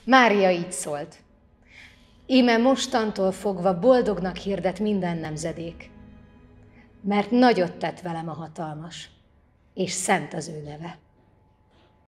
Mária így szólt: íme mostantól fogva boldognak hirdet minden nemzedék, mert nagyot tett velem a hatalmas, és szent az ő neve.